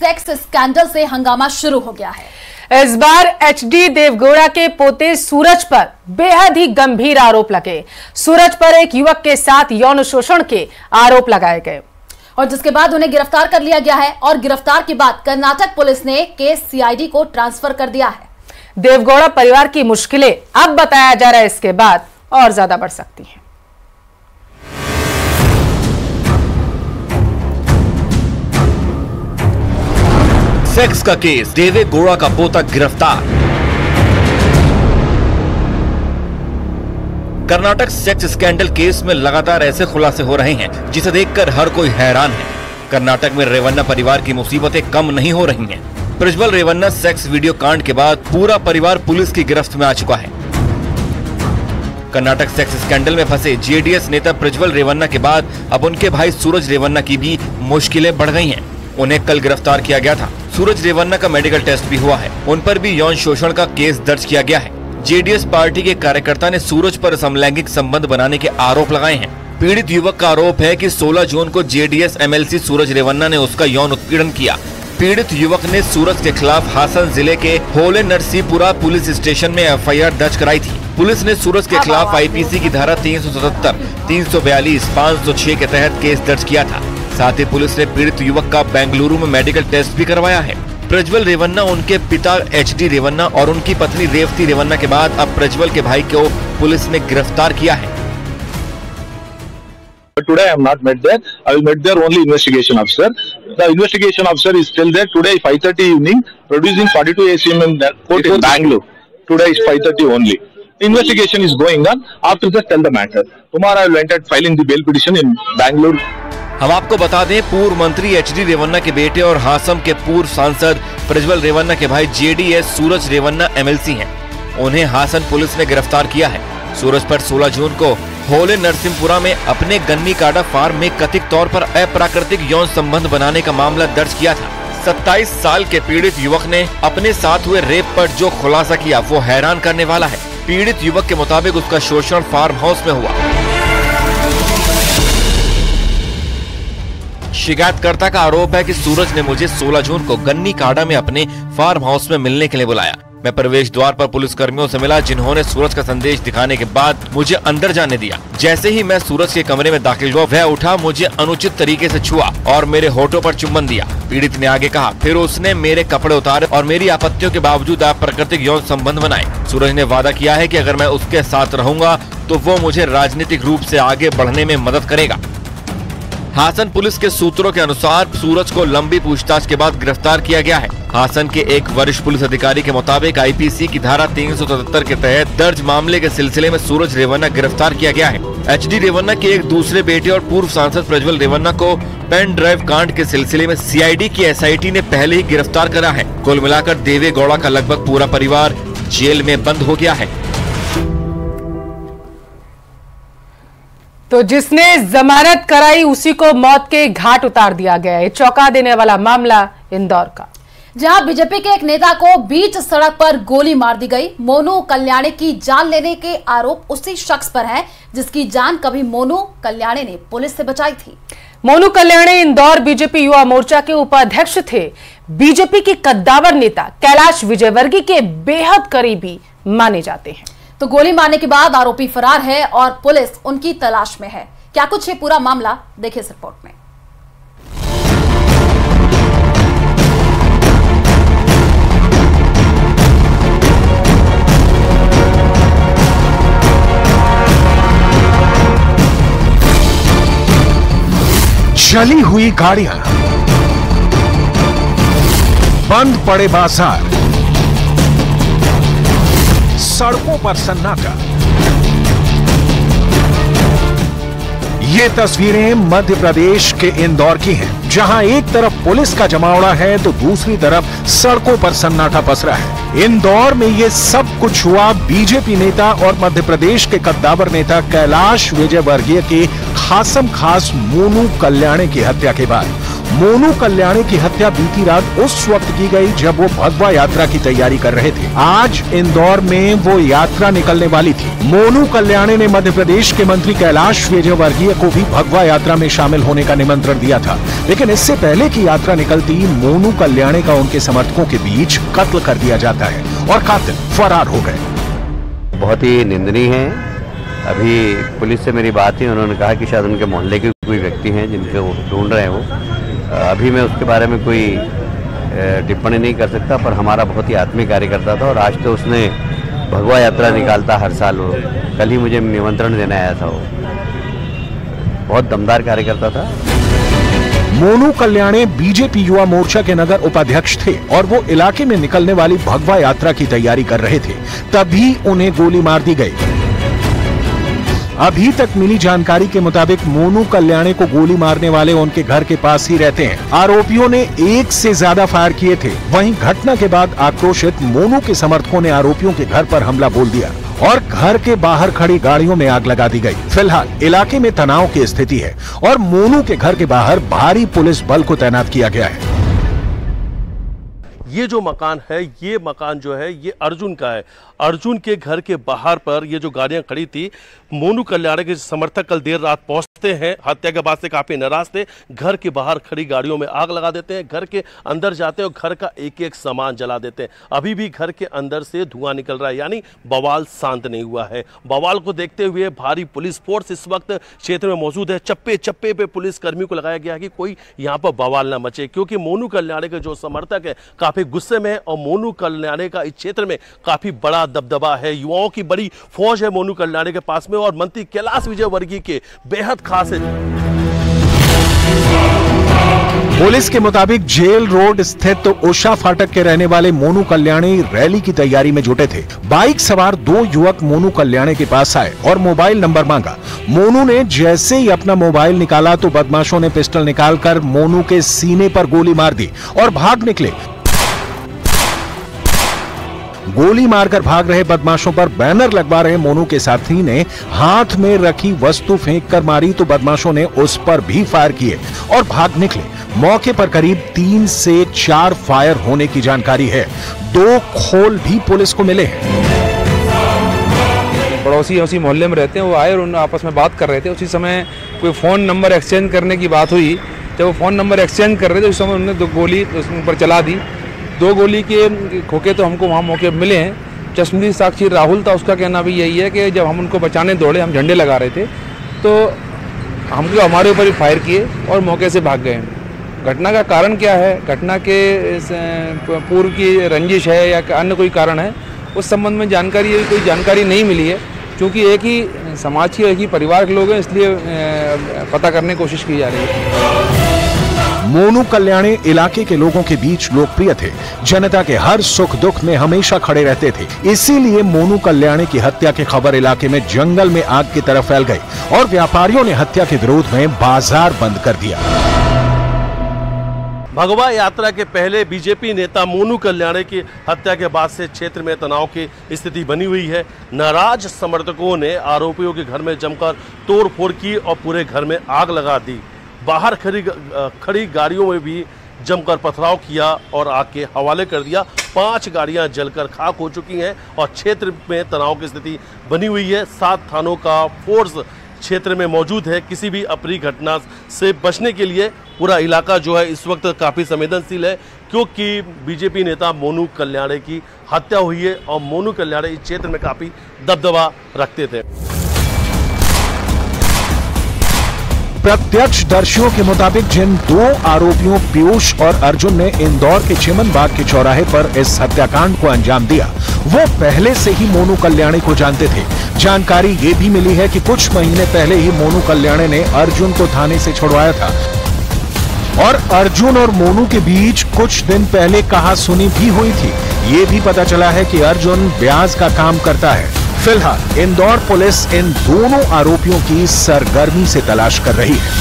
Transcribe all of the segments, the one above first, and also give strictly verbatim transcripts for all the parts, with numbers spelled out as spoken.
Sex scandal से हंगामा शुरू हो गया है। इस बार एचडी देवगौड़ा के पोते सूरज पर बेहद ही गंभीर आरोप लगे। सूरज पर एक युवक के साथ यौन शोषण के आरोप लगाए गए और जिसके बाद उन्हें गिरफ्तार कर लिया गया है और गिरफ्तार के बाद कर्नाटक पुलिस ने केस सीआईडी को ट्रांसफर कर दिया है। देवगौड़ा परिवार की मुश्किलें अब बताया जा रहा है इसके बाद और ज्यादा बढ़ सकती हैं। सेक्स का केस, देवेगौड़ा का पोता गिरफ्तार। कर्नाटक सेक्स स्कैंडल केस में लगातार ऐसे खुलासे हो रहे हैं जिसे देखकर हर कोई हैरान है। कर्नाटक में रेवन्ना परिवार की मुसीबतें कम नहीं हो रही हैं। प्रज्वल रेवन्ना सेक्स वीडियो कांड के बाद पूरा परिवार पुलिस की गिरफ्त में आ चुका है। कर्नाटक सेक्स स्कैंडल में फंसे जेडीएस नेता प्रज्वल रेवन्ना के बाद अब उनके भाई सूरज रेवन्ना की भी मुश्किलें बढ़ गई हैं। उन्हें कल गिरफ्तार किया गया था। सूरज रेवन्ना का मेडिकल टेस्ट भी हुआ है। उन पर भी यौन शोषण का केस दर्ज किया गया है। जेडीएस पार्टी के कार्यकर्ता ने सूरज पर समलैंगिक संबंध बनाने के आरोप लगाए हैं। पीड़ित युवक का आरोप है कि सोलह जून को जेडीएस एमएलसी सूरज रेवन्ना ने उसका यौन उत्पीड़न किया। पीड़ित युवक ने सूरज के खिलाफ हासन जिले के होले नरसीपुरा पुलिस स्टेशन में एफआईआर दर्ज कराई थी। पुलिस ने सूरज के खिलाफ आईपीसी की धारा तीन सौ सतहत्तर, तीन सौ बयालीस, पाँच सौ छह के तहत केस दर्ज किया था। साथ ही पुलिस ने पीड़ित युवक का बेंगलुरु में मेडिकल टेस्ट भी करवाया है। प्रज्वल रेवन्ना, उनके पिता एचडी रेवन्ना और उनकी पत्नी रेवती रेवन्ना के बाद अब प्रज्वल के भाई को पुलिस ने गिरफ्तार किया है। Today I am not met there. I will meet there only investigation officer. The investigation officer is still there. Today five thirty evening, producing forty-two A C M in court in Bangalore. Today is five thirty only. Investigation is going on. After that, tell the matter. Tomorrow I will enter filing the bail petition in Bangalore. हम आपको बता दें, पूर्व मंत्री HD Revanna के बेटे और हासम के पूर्व सांसद प्रज्वल रेवन्ना के भाई जेडीएस सूरज रेवन्ना एमएलसी हैं। उन्हें हासन पुलिस ने गिरफ्तार किया है। सूरज पर सोलह जून को होले नरसिंहपुरा में अपने गन्नी काडा फार्म में कथित तौर पर अप्राकृतिक यौन संबंध बनाने का मामला दर्ज किया था। सत्ताईस साल के पीड़ित युवक ने अपने साथ हुए रेप पर जो खुलासा किया वो हैरान करने वाला है। पीड़ित युवक के मुताबिक उसका शोषण फार्म हाउस में हुआ। शिकायतकर्ता का आरोप है कि सूरज ने मुझे सोलह जून को गन्नी काडा में अपने फार्म हाउस में मिलने के लिए बुलाया। मैं प्रवेश द्वार पर पुलिस कर्मियों से मिला, जिन्होंने सूरज का संदेश दिखाने के बाद मुझे अंदर जाने दिया। जैसे ही मैं सूरज के कमरे में दाखिल हुआ, वह उठा, मुझे अनुचित तरीके से छुआ और मेरे होठों पर चुम्बन दिया। पीड़ित ने आगे कहा, फिर उसने मेरे कपड़े उतारे और मेरी आपत्तियों के बावजूद अप्राकृतिक यौन संबंध बनाए। सूरज ने वादा किया है कि अगर मैं उसके साथ रहूंगा तो वो मुझे राजनीतिक रूप से आगे बढ़ने में मदद करेगा। हासन पुलिस के सूत्रों के अनुसार सूरज को लंबी पूछताछ के बाद गिरफ्तार किया गया है। हासन के एक वरिष्ठ पुलिस अधिकारी के मुताबिक आईपीसी की धारा तीन सौ सतहत्तर के तहत दर्ज मामले के सिलसिले में सूरज रेवन्ना गिरफ्तार किया गया है। एचडी रेवन्ना के एक दूसरे बेटे और पूर्व सांसद प्रज्वल रेवन्ना को पेन ड्राइव कांड के सिलसिले में सीआईडी की एसआईटी ने पहले ही गिरफ्तार करा है। कुल मिलाकर देवेगौड़ा का लगभग पूरा परिवार जेल में बंद हो गया है। तो जिसने जमानत कराई उसी को मौत के घाट उतार दिया गया है। चौंका देने वाला मामला इंदौर का, जहां बीजेपी के एक नेता को बीच सड़क पर गोली मार दी गई। मोनू कल्याणी की जान लेने के आरोप उसी शख्स पर है जिसकी जान कभी मोनू कल्याणी ने पुलिस से बचाई थी। मोनू कल्याणी इंदौर बीजेपी युवा मोर्चा के उपाध्यक्ष थे। बीजेपी के कद्दावर नेता कैलाश विजयवर्गीय के बेहद करीबी माने जाते हैं। तो गोली मारने के बाद आरोपी फरार है और पुलिस उनकी तलाश में है। क्या कुछ है पूरा मामला, देखिए इस रिपोर्ट में। चली हुई गाड़ियां, बंद पड़े बाजार, सड़कों पर सन्नाटा। ये तस्वीरें मध्य प्रदेश के इंदौर की हैं, जहां एक तरफ पुलिस का जमावड़ा है तो दूसरी तरफ सड़कों पर सन्नाटा पसरा है। इंदौर में ये सब कुछ हुआ बीजेपी नेता और मध्य प्रदेश के कद्दावर नेता कैलाश विजयवर्गीय के खासम खास मोनू कल्याणी की हत्या के बाद। मोनू कल्याणी की हत्या बीती रात उस वक्त की गई जब वो भगवा यात्रा की तैयारी कर रहे थे। आज इंदौर में वो यात्रा निकलने वाली थी। मोनू कल्याणी ने मध्य प्रदेश के मंत्री कैलाश विजयवर्गीय को भी भगवा यात्रा में शामिल होने का निमंत्रण दिया था, लेकिन इससे पहले की यात्रा निकलती मोनू कल्याणी का उनके समर्थकों के बीच कत्ल कर दिया जाता है और कातिल फरार हो गए। बहुत ही निंदनीय है। अभी पुलिस से मेरी बात हुई, उन्होंने कहा कि शायद उनके मोहल्ले के कोई व्यक्ति हैं जिनके वो ढूंढ रहे हैं। वो अभी मैं उसके बारे में कोई टिप्पणी नहीं कर सकता, पर हमारा बहुत ही आत्मीय कार्यकर्ता था और आज तो उसने भगवा यात्रा निकालता हर साल। वो कल ही मुझे निमंत्रण देने आया था। वो बहुत दमदार कार्यकर्ता था। मोनू कल्याणी बीजेपी युवा मोर्चा के नगर उपाध्यक्ष थे और वो इलाके में निकलने वाली भगवा यात्रा की तैयारी कर रहे थे, तभी उन्हें गोली मार दी गई। अभी तक मिली जानकारी के मुताबिक मोनू कल्याणी को गोली मारने वाले उनके घर के पास ही रहते हैं। आरोपियों ने एक से ज्यादा फायर किए थे। वहीं घटना के बाद आक्रोशित मोनू के समर्थकों ने आरोपियों के घर पर हमला बोल दिया और घर के बाहर खड़ी गाड़ियों में आग लगा दी गई। फिलहाल इलाके में तनाव की स्थिति है और मोनू के घर के बाहर भारी पुलिस बल को तैनात किया गया है। ये जो मकान है, ये मकान जो है ये अर्जुन का है। अर्जुन के घर के बाहर पर ये जो गाड़ियां खड़ी थी, मोनू कल्याणी के समर्थक कल देर रात पहुंचते हैं। हत्या के बाद से काफी नाराज थे। घर के बाहर खड़ी गाड़ियों में आग लगा देते हैं, घर के अंदर जाते हैं और घर का एक एक सामान जला देते हैं। अभी भी घर के अंदर से धुआं निकल रहा है, यानी बवाल शांत नहीं हुआ है। बवाल को देखते हुए भारी पुलिस फोर्स इस वक्त क्षेत्र में मौजूद है। चप्पे चप्पे पे पुलिस कर्मियों को लगाया गया है कि कोई यहाँ पर बवाल ना मचे, क्योंकि मोनू कल्याणी के जो समर्थक है काफी गुस्से में है और मोनू कल्याणी का इस क्षेत्र में काफी बड़ा दबदबा है। युवाओं की बड़ी फौज है मोनू कल्याणी के पास में और मंत्री कैलाश विजयवर्गीय के बेहद खास है। पुलिस के मुताबिक जेल रोड स्थित उषा फाटक के रहने वाले मोनू कल्याणी रैली की तैयारी में जुटे थे। बाइक सवार दो युवक मोनू कल्याणी के पास आए और मोबाइल नंबर मांगा। मोनू ने जैसे ही अपना मोबाइल निकाला तो बदमाशों ने पिस्टल निकालकर मोनू के सीने पर गोली मार दी और भाग निकले। गोली मारकर भाग रहे बदमाशों पर बैनर लगवा रहे मोनू के साथी ने हाथ में रखी वस्तु फेंक कर मारी तो बदमाशों ने उस पर भी फायर किए और भाग निकले। मौके पर करीब तीन से चार फायर होने की जानकारी है। दो खोल भी पुलिस को मिले हैं। पड़ोसी उसी मोहल्ले में रहते हैं, वो आए और उन आपस में बात कर रहे थे। उसी समय कोई फोन नंबर एक्सचेंज करने की बात हुई। जब वो फोन नंबर एक्सचेंज कर रहे थे उस समय उन्होंने दो गोली उसके ऊपर चला दी। दो गोली के खोखे तो हमको वहाँ मौके पर मिले हैं। चश्मदीद साक्षी राहुल था, उसका कहना भी यही है कि जब हम उनको बचाने दौड़े, हम झंडे लगा रहे थे तो हमको हमारे ऊपर ही फायर किए और मौके से भाग गए। घटना का कारण क्या है, घटना के पूर्व की रंजिश है या अन्य कोई कारण है, उस संबंध में जानकारी कोई जानकारी नहीं मिली है। क्योंकि एक ही समाज के एक ही परिवार के लोग हैं, इसलिए पता करने की कोशिश की जा रही है। मोनू कल्याणी इलाके के लोगों के बीच लोकप्रिय थे। जनता के हर सुख दुख में हमेशा खड़े रहते थे। इसीलिए मोनू कल्याणी की हत्या की खबर इलाके में जंगल में आग की तरह फैल गई और व्यापारियों ने हत्या के विरोध में बाजार बंद कर दिया। भगवा यात्रा के पहले बीजेपी नेता मोनू कल्याणी की हत्या के बाद से क्षेत्र में तनाव की स्थिति बनी हुई है। नाराज समर्थकों ने आरोपियों के घर में जमकर तोड़फोड़ की और पूरे घर में आग लगा दी। बाहर खड़ी खड़ी गाड़ियों में भी जमकर पथराव किया और आग के हवाले कर दिया। पांच गाड़ियां जलकर खाक हो चुकी हैं और क्षेत्र में तनाव की स्थिति बनी हुई है। सात थानों का फोर्स क्षेत्र में मौजूद है। किसी भी अप्रिय घटना से बचने के लिए पूरा इलाका जो है इस वक्त काफ़ी संवेदनशील है, क्योंकि बीजेपी नेता मोनू कल्याणी की हत्या हुई है और मोनू कल्याणी इस क्षेत्र में काफ़ी दबदबा रखते थे। प्रत्यक्षदर्शियों के मुताबिक जिन दो आरोपियों पीयूष और अर्जुन ने इंदौर के चिमन बाग के चौराहे पर इस हत्याकांड को अंजाम दिया, वो पहले से ही मोनू कल्याणी को जानते थे। जानकारी ये भी मिली है कि कुछ महीने पहले ही मोनू कल्याणी ने अर्जुन को थाने से छुड़वाया था और अर्जुन और मोनू के बीच कुछ दिन पहले कहासुनी भी हुई थी। ये भी पता चला है कि अर्जुन ब्याज का काम करता है। फिलहाल इंदौर पुलिस इन दोनों आरोपियों की सरगर्मी से तलाश कर रही है।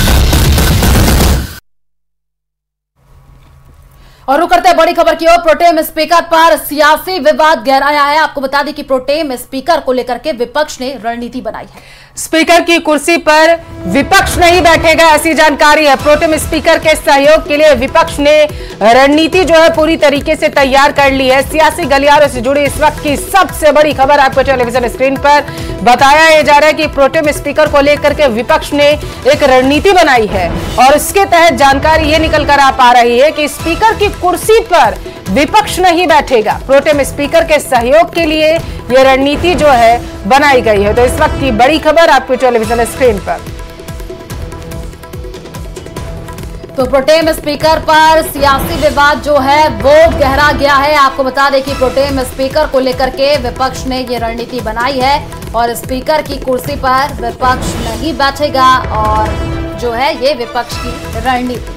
और रुक करते हैं बड़ी खबर की ओर। प्रोटेम स्पीकर पर सियासी विवाद गहराया है। आपको बता दें कि प्रोटेम स्पीकर को लेकर के विपक्ष ने रणनीति बनाई है। स्पीकर की कुर्सी पर विपक्ष नहीं बैठेगा, ऐसी जानकारी है। प्रोटेम स्पीकर के सहयोग के लिए विपक्ष ने रणनीति जो है पूरी तरीके से तैयार कर ली है। सियासी गलियारों से जुड़ी इस वक्त की सबसे बड़ी खबर आपको टेलीविजन स्क्रीन पर बताया जा रहा है कि प्रोटेम स्पीकर को लेकर के विपक्ष ने एक रणनीति बनाई है और इसके तहत जानकारी ये निकल कर आ पा रही है कि स्पीकर की कुर्सी पर विपक्ष नहीं बैठेगा। प्रोटेम स्पीकर के सहयोग के लिए यह रणनीति जो है बनाई गई है। तो इस वक्त की बड़ी खबर आपको टेलीविजन स्क्रीन पर। तो प्रोटेम स्पीकर पर सियासी विवाद जो है वो गहरा गया है। आपको बता दें कि प्रोटेम स्पीकर को लेकर के विपक्ष ने ये रणनीति बनाई है और स्पीकर की कुर्सी पर विपक्ष नहीं बैठेगा और जो है ये विपक्ष की रणनीति।